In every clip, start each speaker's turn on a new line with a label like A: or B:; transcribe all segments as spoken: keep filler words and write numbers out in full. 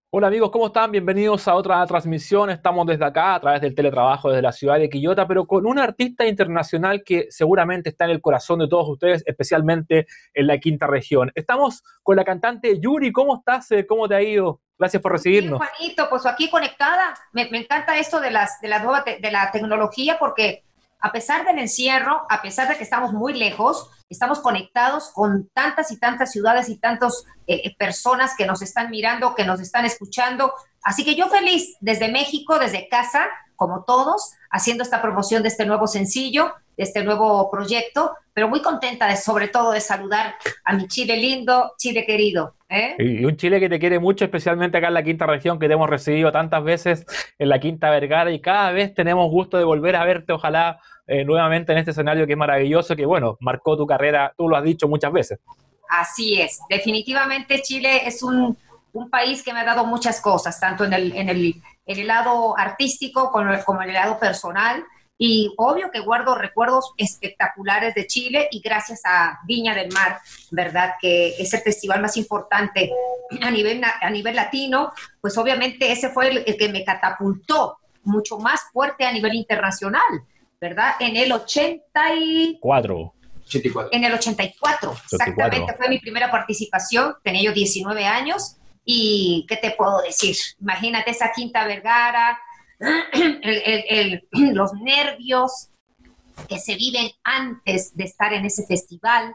A: Hola amigos, ¿cómo están? Bienvenidos a otra transmisión. Estamos desde acá a través del teletrabajo desde la ciudad de Quillota, pero con un artista internacional que seguramente está en el corazón de todos ustedes, especialmente en la quinta región. Estamos con la cantante Yuri. ¿Cómo estás? Eh, ¿Cómo te ha ido? Gracias por
B: Muy bien,
A: recibirnos.
B: Juanito, pues aquí conectada. Me, me encanta esto de las de la nueva te- de la tecnología porque a pesar del encierro, a pesar de que estamos muy lejos, estamos conectados con tantas y tantas ciudades y tantas eh, personas que nos están mirando, que nos están escuchando. Así que yo feliz desde México, desde casa, como todos, haciendo esta promoción de este nuevo sencillo, de este nuevo proyecto, pero muy contenta de, sobre todo de saludar a mi Chile lindo, Chile querido. ¿eh?
A: Y un Chile que te quiere mucho, especialmente acá en la quinta región, que te hemos recibido tantas veces en la Quinta Vergara y cada vez tenemos gusto de volver a verte, ojalá eh, nuevamente en este escenario que es maravilloso, que bueno, marcó tu carrera, tú lo has dicho muchas veces.
B: Así es, definitivamente Chile es un, un país que me ha dado muchas cosas, tanto en el, en el, en el lado artístico como, como en el lado personal. Y obvio que guardo recuerdos espectaculares de Chile y gracias a Viña del Mar, ¿verdad? Que es el festival más importante a nivel, a nivel latino, pues obviamente ese fue el, el que me catapultó mucho más fuerte a nivel internacional, ¿verdad? En el ochenta y
A: Cuatro,
B: en el ochenta y cuatro,
A: ochenta y cuatro.
B: exactamente, fue mi primera participación, tenía yo diecinueve años y ¿qué te puedo decir? Imagínate esa Quinta Vergara, el, el, el, los nervios que se viven antes de estar en ese festival,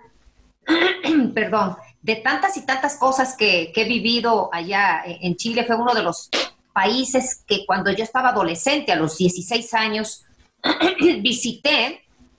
B: perdón, de tantas y tantas cosas que, que he vivido allá en Chile, fue uno de los países que cuando yo estaba adolescente, a los dieciséis años, visité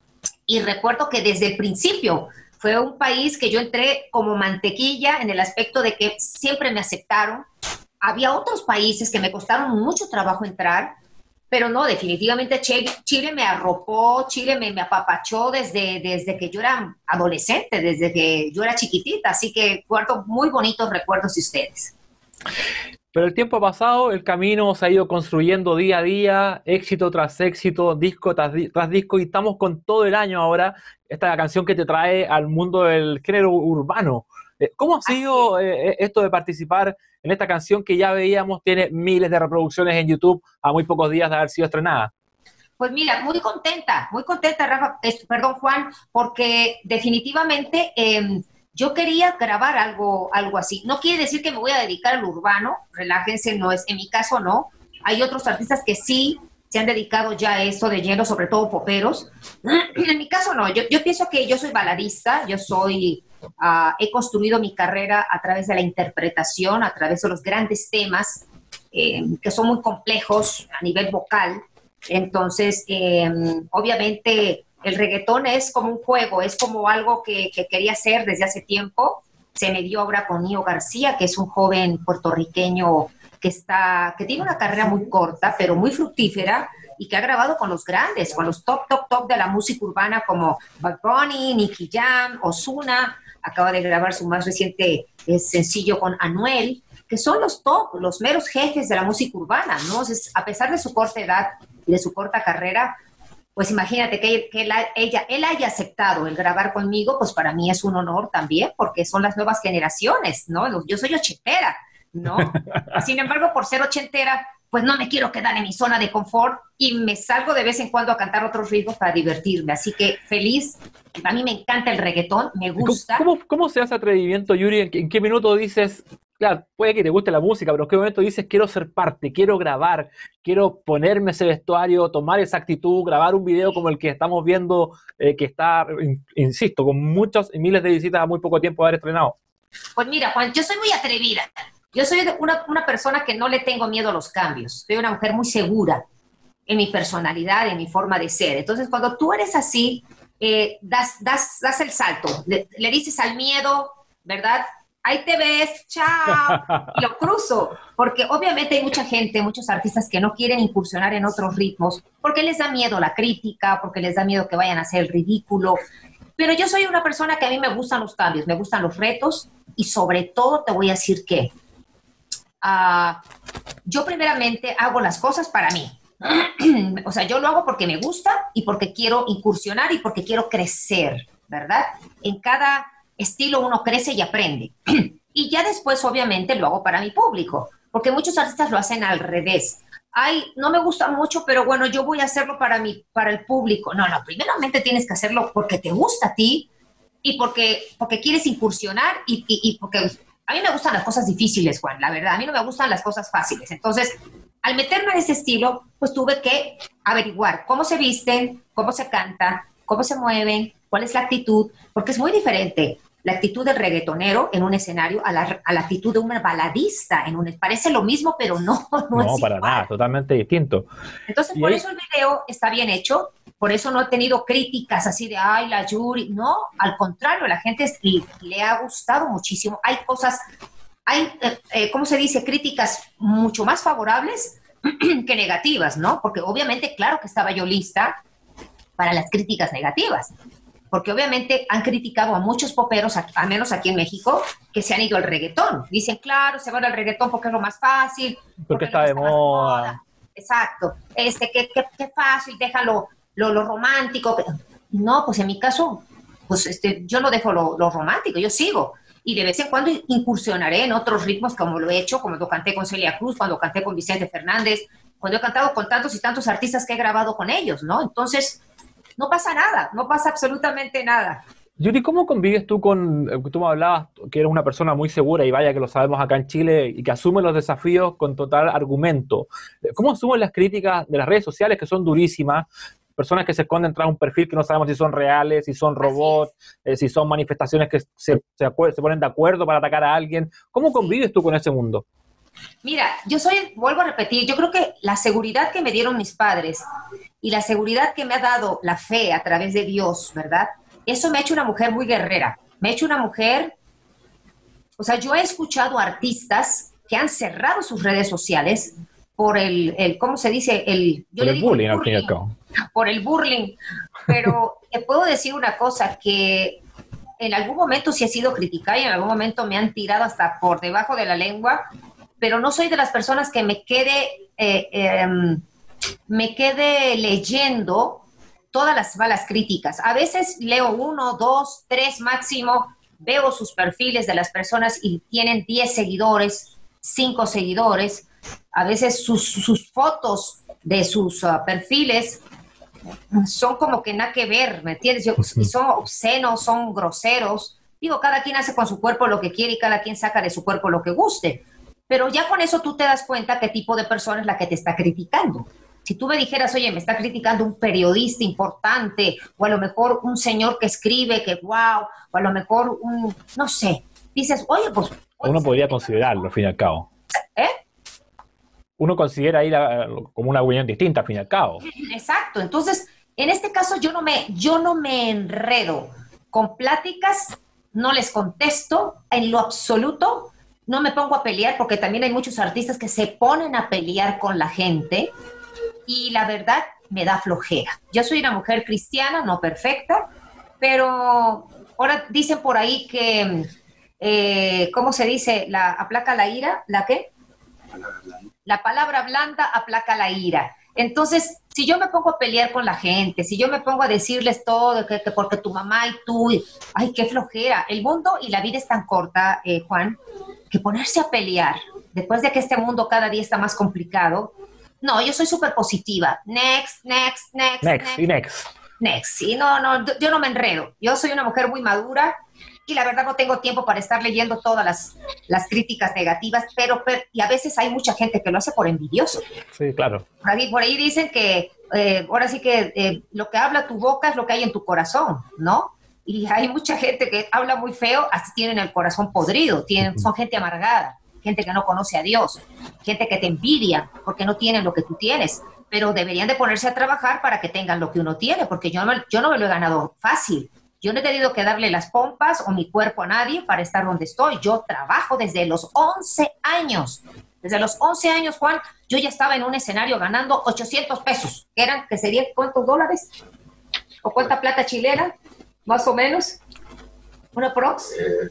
B: y recuerdo que desde el principio fue un país que yo entré como mantequilla en el aspecto de que siempre me aceptaron. Había otros países que me costaron mucho trabajo entrar, pero no, definitivamente Chile, Chile me arropó, Chile me, me apapachó desde, desde que yo era adolescente, desde que yo era chiquitita, así que guardo muy bonitos recuerdos de ustedes.
A: Pero el tiempo ha pasado, el camino se ha ido construyendo día a día, éxito tras éxito, disco tras, di- tras disco, y estamos con todo el año ahora, esta canción que te trae al mundo del género urbano. Eh, ¿Cómo ha
B: Así es.
A: sido eh, esto de participar en esta canción que ya veíamos tiene miles de reproducciones en YouTube a muy pocos días de haber sido estrenada?
B: Pues mira, muy contenta, muy contenta, Rafa, es- perdón, Juan, porque definitivamente eh, yo quería grabar algo, algo así. No quiere decir que me voy a dedicar al urbano, relájense, no es, en mi caso no. Hay otros artistas que sí se han dedicado ya a eso de lleno, sobre todo poperos. En mi caso no, yo, yo pienso que yo soy baladista, yo soy, uh, he construido mi carrera a través de la interpretación, a través de los grandes temas eh, que son muy complejos a nivel vocal. Entonces, eh, obviamente, el reggaetón es como un juego, es como algo que, que, quería hacer desde hace tiempo. Se me dio ahora con Nio García, que es un joven puertorriqueño que, está, que tiene una carrera muy corta, pero muy fructífera y que ha grabado con los grandes, con los top, top, top de la música urbana como Bad Bunny, Nicky Jam, Ozuna. Acaba de grabar su más reciente eh, sencillo con Anuel, que son los top, los meros jefes de la música urbana, ¿no? Entonces, a pesar de su corta edad y de su corta carrera, pues imagínate que, que la, ella, él haya aceptado el grabar conmigo, pues para mí es un honor también, porque son las nuevas generaciones, ¿no? Yo soy ochentera, ¿no? Sin embargo, por ser ochentera, pues no me quiero quedar en mi zona de confort y me salgo de vez en cuando a cantar otros ritmos para divertirme. Así que feliz, a mí me encanta el reggaetón, me
A: ¿Cómo,
B: gusta.
A: cómo, cómo se hace atrevimiento, Yuri? ¿En qué, en qué minuto dices, claro, puede que te guste la música, pero en qué momento dices, quiero ser parte, quiero grabar, quiero ponerme ese vestuario, tomar esa actitud, grabar un video como el que estamos viendo, eh, que está, in- insisto, con muchos y miles de visitas a muy poco tiempo de haber estrenado?
B: Pues mira, Juan, yo soy muy atrevida. Yo soy una, una persona que no le tengo miedo a los cambios. Soy una mujer muy segura en mi personalidad, en mi forma de ser. Entonces, cuando tú eres así, eh, das, das, das el salto, le, le dices al miedo, ¿verdad? Ahí te ves, chao, y lo cruzo, porque obviamente hay mucha gente, muchos artistas que no quieren incursionar en otros ritmos, porque les da miedo la crítica, porque les da miedo que vayan a hacer el ridículo, pero yo soy una persona que a mí me gustan los cambios, me gustan los retos, y sobre todo te voy a decir que uh, yo primeramente hago las cosas para mí. O sea, yo lo hago porque me gusta y porque quiero incursionar y porque quiero crecer, ¿verdad? En cada estilo uno crece y aprende. Y ya después, obviamente, lo hago para mi público, porque muchos artistas lo hacen al revés. Ay, no me gusta mucho, pero bueno, yo voy a hacerlo para mi, para el público. No, no, primeramente tienes que hacerlo porque te gusta a ti y porque, porque quieres incursionar y, y, y porque a mí me gustan las cosas difíciles, Juan, la verdad, a mí no me gustan las cosas fáciles. Entonces, al meterme en ese estilo, pues tuve que averiguar cómo se visten, cómo se canta, cómo se mueven, cuál es la actitud, porque es muy diferente la actitud del reggaetonero en un escenario a la, a la actitud de un baladista en un, parece lo mismo, pero no, no,
A: No,
B: es
A: para
B: igual.
A: nada, totalmente distinto.
B: Entonces,
A: Y
B: por
A: ahí,
B: eso el video está bien hecho, por eso no he tenido críticas así de, ay, la Yuri, no, al contrario, la gente es- le, le ha gustado muchísimo. Hay cosas, hay, eh, eh, ¿cómo se dice? Críticas mucho más favorables que negativas, ¿no? Porque obviamente, claro que estaba yo lista para las críticas negativas, porque obviamente han criticado a muchos poperos, a- al menos aquí en México, que se han ido al reggaetón. Dicen, claro, se van al reggaetón porque es lo más fácil,
A: porque
B: porque es lo
A: está
B: que
A: de
B: está más de moda.
A: moda.
B: Exacto. Este, qué, qué, qué fácil, déjalo lo, lo romántico. No, pues en mi caso, pues este, yo no dejo lo, lo romántico, yo sigo. Y de vez en cuando incursionaré en otros ritmos como lo he hecho, cuando canté con Celia Cruz, cuando canté con Vicente Fernández, cuando he cantado con tantos y tantos artistas que he grabado con ellos, ¿no? Entonces, no pasa nada, no pasa absolutamente nada.
A: Yuri, ¿cómo convives tú con, eh, tú me hablabas que eres una persona muy segura y vaya que lo sabemos acá en Chile y que asume los desafíos con total argumento? Eh, ¿Cómo asumen las críticas de las redes sociales que son durísimas? Personas que se esconden tras un perfil que no sabemos si son reales, si son robots, eh, si son manifestaciones que se, se, acuer- se ponen de acuerdo para atacar a alguien. ¿Cómo
B: Sí.
A: convives tú con ese mundo?
B: Mira, yo soy, vuelvo a repetir, yo creo que la seguridad que me dieron mis padres y la seguridad que me ha dado la fe a través de Dios, ¿verdad? Eso me ha hecho una mujer muy guerrera. Me ha hecho una mujer, o sea, yo he escuchado artistas que han cerrado sus redes sociales por el, el ¿cómo se dice? El, yo
A: Por
B: le
A: el
B: digo el
A: bullying, al fin y al
B: burling,
A: cabo.
B: por el burling. Pero te puedo decir una cosa, que en algún momento sí he sido criticada y en algún momento me han tirado hasta por debajo de la lengua, pero no soy de las personas que me quede, eh, eh, me quede leyendo todas las malas críticas. A veces leo uno, dos, tres máximo, veo sus perfiles de las personas y tienen diez seguidores, cinco seguidores. A veces sus, sus fotos de sus uh, perfiles son como que nada que ver, ¿me entiendes? Yo, y son obscenos, son groseros. Digo, cada quien hace con su cuerpo lo que quiere y cada quien saca de su cuerpo lo que guste. Pero ya con eso tú te das cuenta qué tipo de persona es la que te está criticando. Si tú me dijeras, oye, me está criticando un periodista importante, o a lo mejor un señor que escribe, que wow, o a lo mejor un, no sé, dices, oye, pues...
A: Uno podría considerarlo, al fin y al cabo.
B: ¿Eh?
A: Uno considera ahí la, como una opinión distinta, al fin y al cabo.
B: Exacto. Entonces, en este caso yo no me, yo no me enredo con pláticas, no les contesto en lo absoluto, no me pongo a pelear porque también hay muchos artistas que se ponen a pelear con la gente y la verdad me da flojera. Yo soy una mujer cristiana, no perfecta, pero ahora dicen por ahí que, eh, ¿cómo se dice? La aplaca la ira, ¿la qué? La palabra blanda aplaca la ira. Entonces, si yo me pongo a pelear con la gente, si yo me pongo a decirles todo, que, que porque tu mamá y tú, y, ay, qué flojera. El mundo y la vida es tan corta, eh, Juan, que ponerse a pelear, después de que este mundo cada día está más complicado. No, yo soy súper positiva. Next, next, next,
A: Next,
B: next.
A: y next.
B: Next, sí, no, no, yo no me enredo. Yo soy una mujer muy madura y la verdad no tengo tiempo para estar leyendo todas las, las críticas negativas, pero, pero y a veces hay mucha gente que lo hace por envidioso.
A: Sí, claro.
B: Por ahí, por ahí dicen que eh, ahora sí que eh, lo que habla tu boca es lo que hay en tu corazón, ¿no? Y hay mucha gente que habla muy feo, hasta tienen el corazón podrido, tienen, son gente amargada, gente que no conoce a Dios, gente que te envidia porque no tienen lo que tú tienes, pero deberían de ponerse a trabajar para que tengan lo que uno tiene, porque yo no, yo no me lo he ganado fácil. Yo no he tenido que darle las pompas o mi cuerpo a nadie para estar donde estoy. Yo trabajo desde los once años. Desde los once años, Juan, yo ya estaba en un escenario ganando ochocientos pesos, que eran, que serían, ¿cuántos dólares? ¿O cuánta plata chilena? Más o menos. ¿Una prox?
C: Eh,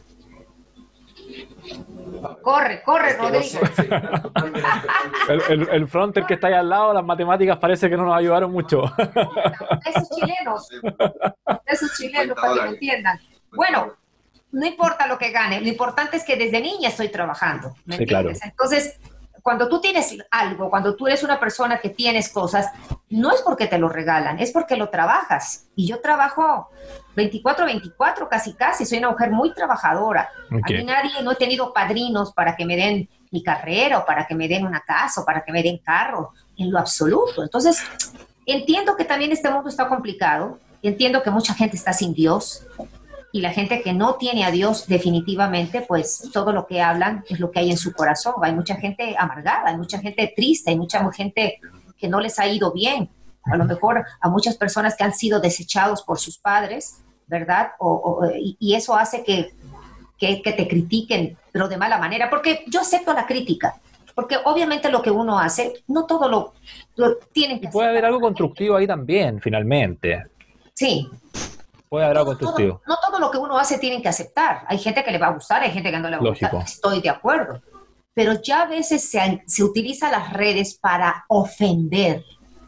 B: Corre, corre,
C: es que no
B: Rodrigo.
C: sé, sí, totalmente.
A: El, el, el fronter que está ahí al lado, las matemáticas parece que no nos ayudaron mucho.
B: Esos chilenos, esos chilenos,
C: cincuenta
B: para que me
C: dólares.
B: entiendan. Bueno, no importa lo que gane, lo importante es que desde niña estoy trabajando, ¿me
A: Sí,
B: entiendes?
A: claro.
B: Entonces, cuando tú tienes algo, cuando tú eres una persona que tienes cosas, no es porque te lo regalan, es porque lo trabajas. Y yo trabajo veinticuatro veinticuatro, casi casi, soy una mujer muy trabajadora. Okay. A mí nadie, no he tenido padrinos para que me den mi carrera, o para que me den una casa, o para que me den carro, en lo absoluto. Entonces, entiendo que también este mundo está complicado, entiendo que mucha gente está sin Dios, y la gente que no tiene a Dios definitivamente, pues todo lo que hablan es lo que hay en su corazón. Hay mucha gente amargada, hay mucha gente triste, hay mucha gente que no les ha ido bien. A lo mejor a muchas personas que han sido desechados por sus padres, ¿verdad? O, o, y, y eso hace que, que, que te critiquen, pero de mala manera, porque yo acepto la crítica, porque obviamente lo que uno hace, no todo lo, lo tienen que
A: hacer. Y puede haber algo constructivo ahí también, finalmente.
B: Sí.
A: Puede haber algo
B: no,
A: constructivo.
B: Todo, no todo lo que uno hace tienen que aceptar. Hay gente que le va a gustar, hay gente que no le va a
A: Lógico.
B: gustar. Estoy de acuerdo. Pero ya a veces se, se utilizan las redes para ofender,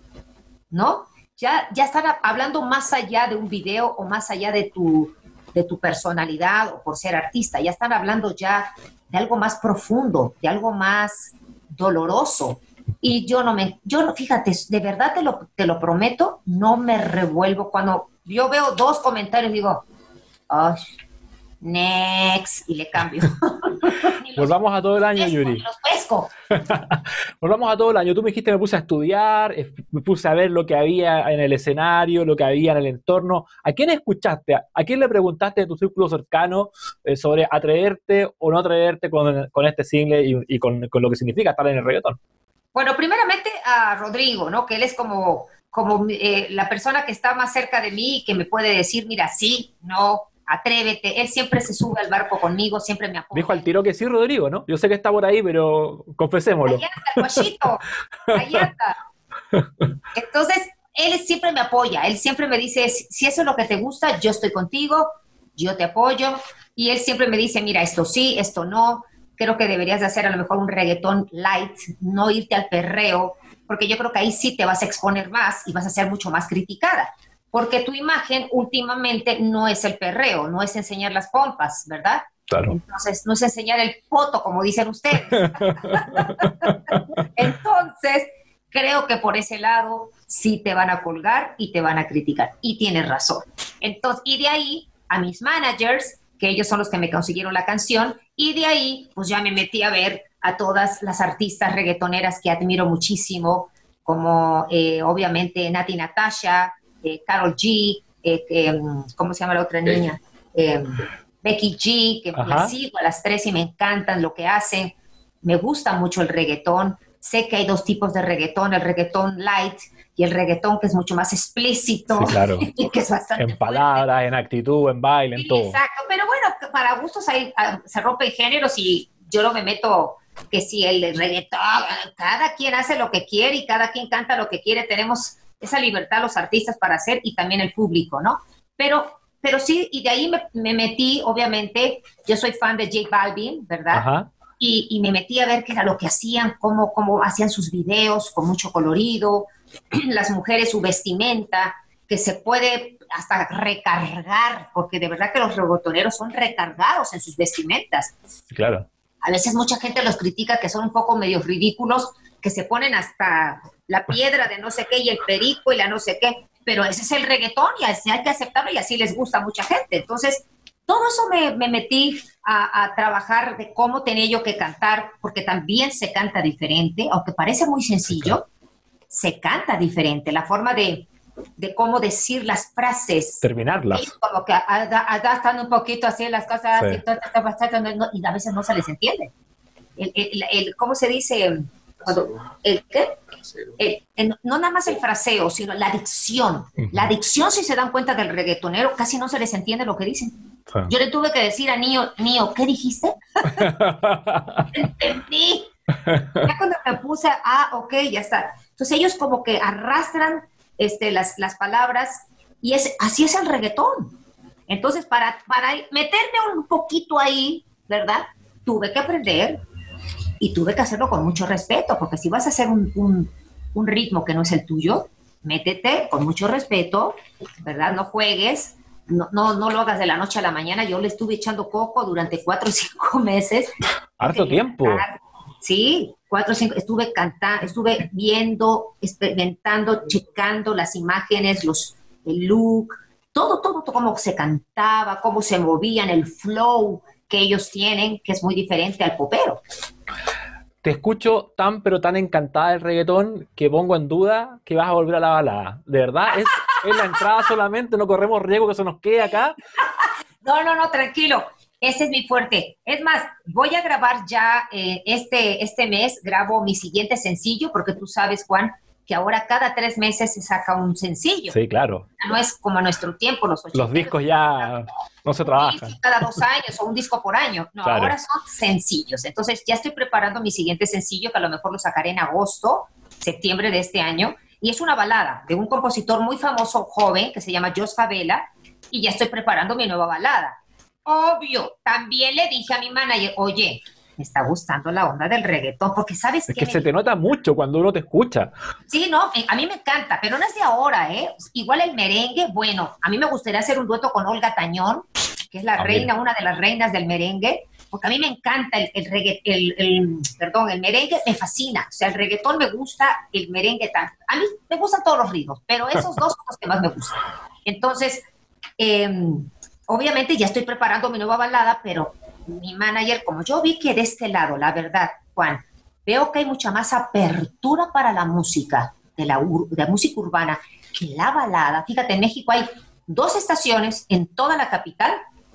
B: ¿no? Ya, ya están hablando más allá de un video o más allá de tu, de tu personalidad o por ser artista. Ya están hablando ya de algo más profundo, de algo más doloroso. Y yo no me, yo no, fíjate, de verdad te lo, te lo prometo, no me revuelvo cuando yo veo dos comentarios, digo, oh, next, y le cambio.
A: Volvamos a todo el año,
B: pesco,
A: Yuri.
B: Los pesco.
A: Volvamos a todo el año. Tú me dijiste, me puse a estudiar, me puse a ver lo que había en el escenario, lo que había en el entorno. ¿A quién escuchaste? ¿A quién le preguntaste de tu círculo cercano eh, sobre atreverte o no atreverte con, con este single y, y con, con lo que significa estar en el reggaetón?
B: Bueno, primeramente a Rodrigo, ¿no? Que él es como... como eh, la persona que está más cerca de mí y que me puede decir, mira, sí, no, atrévete. Él siempre se sube al barco conmigo, siempre me apoya.
A: Dijo al tiro que sí, Rodrigo, ¿no? Yo sé que está por ahí, pero confesémoslo.
B: Allá está el guachito, allá está. Entonces, él siempre me apoya, él siempre me dice, si eso es lo que te gusta, yo estoy contigo, yo te apoyo. Y él siempre me dice, mira, esto sí, esto no. Creo que deberías de hacer a lo mejor un reggaetón light, no irte al perreo, porque yo creo que ahí sí te vas a exponer más y vas a ser mucho más criticada, porque tu imagen últimamente no es el perreo, no es enseñar las pompas, ¿verdad?
A: Claro.
B: Entonces, no es enseñar el poto, como dicen ustedes. Entonces, creo que por ese lado sí te van a colgar y te van a criticar, y tienes razón. Entonces, y de ahí a mis managers, que ellos son los que me consiguieron la canción, y de ahí, pues ya me metí a ver a todas las artistas reggaetoneras que admiro muchísimo, como eh, obviamente Nati Natasha, eh, Karol G, eh, eh, ¿cómo se llama la otra niña? Eh, Becky G, que
A: Ajá.
B: las sigo a las tres y me encantan lo que hacen. Me gusta mucho el reggaetón. Sé que hay dos tipos de reggaetón, el reggaetón light y el reggaetón que es mucho más explícito.
A: Sí, claro.
B: Y que es bastante
A: en palabras,
B: fuerte.
A: en actitud, en baile, en
B: Sí,
A: todo.
B: exacto, pero bueno, para gustos hay, se rompen géneros y yo no me meto que si el reggaetón, cada quien hace lo que quiere y cada quien canta lo que quiere, tenemos esa libertad los artistas para hacer y también el público, ¿no? Pero, pero sí, y de ahí me, me metí, obviamente, yo soy fan de J Balvin, ¿verdad?
A: Ajá.
B: Y, y me metí a ver qué era lo que hacían, cómo, cómo hacían sus videos con mucho colorido, las mujeres, su vestimenta, que se puede hasta recargar, porque de verdad que los reggaetoneros son recargados en sus vestimentas.
A: Claro.
B: A veces mucha gente los critica que son un poco medios ridículos, que se ponen hasta la piedra de no sé qué y el perico y la no sé qué, pero ese es el reggaetón y así hay que aceptarlo y así les gusta a mucha gente. Entonces, todo eso me, me metí a, a trabajar de cómo tenía yo que cantar, porque también se canta diferente, aunque parece muy sencillo, se canta diferente. La forma de, de cómo decir las frases.
A: Terminarlas.
B: Ellos como que adaptan un poquito así las cosas,
A: Sí.
B: y, ta, ta, ta, ta, ta, no, y a veces no se les entiende. El, el, el, ¿Cómo se dice? Cuando, ¿El qué? El, el, no nada más el fraseo, sino la dicción. Uh-huh. La dicción, si se dan cuenta del reggaetonero, casi no se les entiende lo que dicen. Sí. Yo le tuve que decir a Nio, Nio, ¿qué dijiste? Entendí. Ya cuando me puse, ah, ok, ya está. Entonces ellos como que arrastran este, las, las palabras y es, así es el reggaetón. Entonces para, para meterme un poquito ahí, ¿verdad? Tuve que aprender y tuve que hacerlo con mucho respeto, porque si vas a hacer un, un, un ritmo que no es el tuyo, métete con mucho respeto, ¿verdad? No juegues, no, no, no lo hagas de la noche a la mañana. Yo le estuve echando coco durante cuatro o cinco meses.
A: Harto tiempo.
B: Sí, cuatro o cinco, estuve cantando, estuve viendo, experimentando, checando las imágenes, los, el look, todo, todo, todo, cómo se cantaba, cómo se movían, el flow que ellos tienen, que es muy diferente al popero.
A: Te escucho tan pero tan encantada del reggaetón que pongo en duda que vas a volver a la balada. ¿De verdad? ¿Es, es la entrada solamente? ¿No corremos riesgo que se nos quede acá?
B: No, no, no, tranquilo. Ese es mi fuerte. Es más, voy a grabar ya eh, este, este mes, grabo mi siguiente sencillo, porque tú sabes, Juan, que ahora cada tres meses se saca un sencillo.
A: Sí, claro.
B: No es como a nuestro tiempo, los ochenta.
A: Los discos ya no se trabajan.
B: Cada dos años o un disco por año. No,
A: claro.
B: Ahora son sencillos. Entonces ya estoy preparando mi siguiente sencillo, que a lo mejor lo sacaré en agosto, septiembre de este año. Y es una balada de un compositor muy famoso, joven, que se llama Jos Favela. Y ya estoy preparando mi nueva balada. Obvio, también le dije a mi manager, oye, me está gustando la onda del reggaetón, porque sabes
A: es
B: que
A: que se te nota mucho cuando uno te escucha.
B: Sí, no, a mí me encanta, pero no es de ahora, ¿eh? Igual el merengue, bueno, a mí me gustaría hacer un dueto con Olga Tañón, que es la
A: ah,
B: reina,
A: bien.
B: una de las reinas del merengue, porque a mí me encanta el, el reggaetón, el, el, perdón, el merengue me fascina, o sea, el reggaetón me gusta, el merengue tanto. A mí me gustan todos los ritmos, pero esos dos son los que más me gustan. Entonces, eh, obviamente ya estoy preparando mi nueva balada, pero mi manager, como yo vi que de este lado, la verdad, Juan, veo que hay mucha más apertura para la música, de la, ur, de la música urbana, que la balada. Fíjate, en México hay dos estaciones en toda la capital,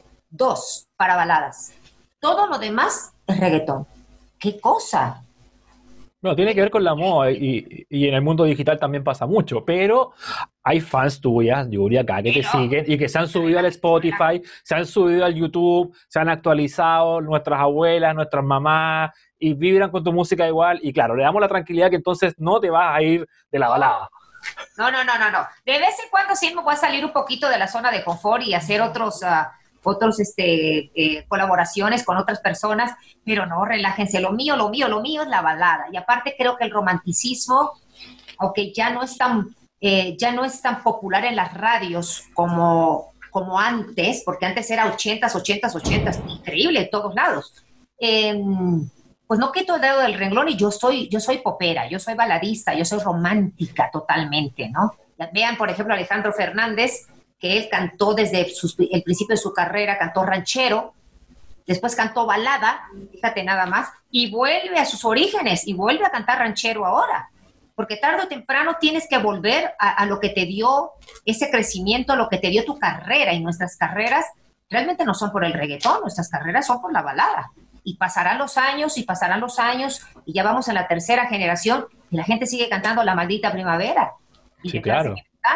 B: dos para baladas. Todo lo demás es reggaetón. ¿Qué cosa?
A: Bueno, tiene que ver con la moda y, y en el mundo digital también pasa mucho, pero hay fans tuyas, Yuri, acá que te
B: Pero,
A: siguen y que se han subido al Spotify, se han subido al YouTube, se han actualizado nuestras abuelas, nuestras mamás y vibran con tu música igual y claro, le damos la tranquilidad que entonces no te vas a ir de la balada.
B: No, no, no, no, no. De vez en cuando sí me voy a salir un poquito de la zona de confort y hacer otros... Uh, otros este, eh, colaboraciones con otras personas, pero no, relájense, lo mío, lo mío, lo mío es la balada, y aparte creo que el romanticismo, aunque ya no es tan, eh, ya no es tan popular en las radios como, como antes, porque antes era ochentas, ochentas, ochentas, increíble en todos lados, eh, pues no quito el dedo del renglón y yo soy, yo soy popera, yo soy baladista, yo soy romántica totalmente, ¿no? Vean, por ejemplo, Alejandro Fernández, que él cantó desde sus, el principio de su carrera, cantó ranchero, después cantó balada, fíjate nada más, y vuelve a sus orígenes, y vuelve a cantar ranchero ahora, porque tarde o temprano tienes que volver a, a lo que te dio ese crecimiento, a lo que te dio tu carrera, y nuestras carreras realmente no son por el reggaetón, nuestras carreras son por la balada, y pasarán los años, y pasarán los años, y ya vamos en la tercera generación, y la gente sigue cantando La Maldita Primavera. Y
A: sí, claro.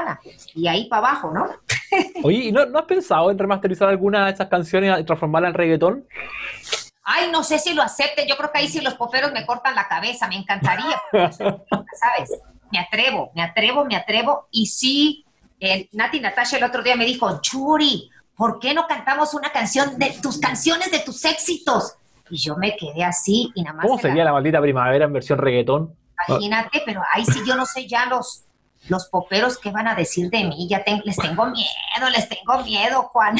B: Y ahí para abajo, ¿no?
A: Oye, ¿y no, no has pensado en remasterizar alguna de esas canciones y transformarla en reggaetón?
B: Ay, no sé si lo acepten. Yo creo que ahí sí los poperos me cortan la cabeza. Me encantaría. ¿Sabes? Me atrevo, me atrevo, me atrevo. Y sí, eh, Nati Natasha el otro día me dijo, Yuri, ¿por qué no cantamos una canción de tus canciones, de tus éxitos? Y yo me quedé así y nada más.
A: ¿Cómo sería la... la Maldita Primavera en versión reggaetón?
B: Imagínate, pero ahí sí yo no sé ya los... Los poperos, ¿qué van a decir de mí? Ya te, les tengo miedo, les tengo miedo, Juan.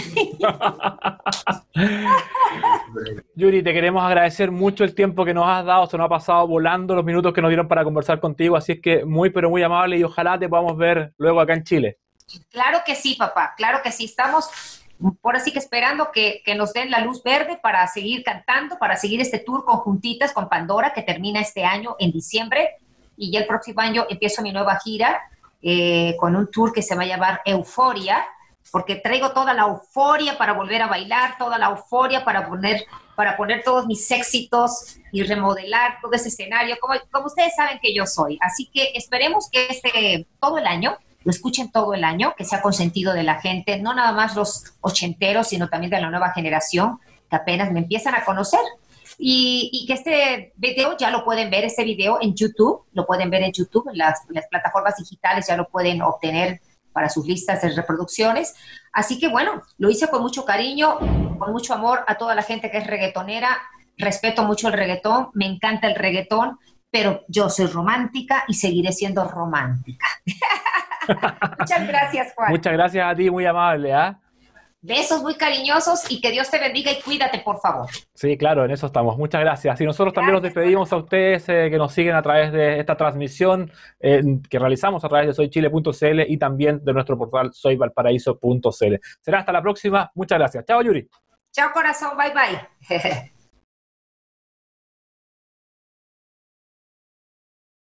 A: Yuri, te queremos agradecer mucho el tiempo que nos has dado. Se nos ha pasado volando los minutos que nos dieron para conversar contigo. Así es que muy, pero muy amable y ojalá te podamos ver luego acá en Chile.
B: Claro que sí, papá. Claro que sí. Estamos por así que esperando que, que nos den la luz verde para seguir cantando, para seguir este tour con Juntitas, con Pandora, que termina este año en diciembre. Y ya el próximo año empiezo mi nueva gira. Eh, con un tour que se va a llamar Euforia, porque traigo toda la euforia para volver a bailar, toda la euforia para poner, para poner todos mis éxitos y remodelar todo ese escenario, como, como ustedes saben que yo soy. Así que esperemos que este, todo el año, lo escuchen todo el año, que sea consentido de la gente, no nada más los ochenteros, sino también de la nueva generación, que apenas me empiezan a conocer. Y, y que este video ya lo pueden ver, este video en YouTube, lo pueden ver en YouTube, en las, en las plataformas digitales ya lo pueden obtener para sus listas de reproducciones. Así que bueno, lo hice con mucho cariño, con mucho amor a toda la gente que es reggaetonera. Respeto mucho el reggaetón, me encanta el reggaetón, pero yo soy romántica y seguiré siendo romántica. Muchas gracias, Juan.
A: Muchas gracias a ti, muy amable, ¿ah? ¿eh?
B: Besos muy cariñosos y que Dios te bendiga y cuídate, por favor.
A: Sí, claro, en eso estamos. Muchas gracias. Y nosotros también nos
B: Gracias,
A: despedimos a ustedes eh, que nos siguen a través de esta transmisión eh, que realizamos a través de soy chile punto c l y también de nuestro portal soy valparaíso punto c l. Será hasta la próxima. Muchas gracias. Chao, Yuri.
B: Chao, corazón. Bye, bye.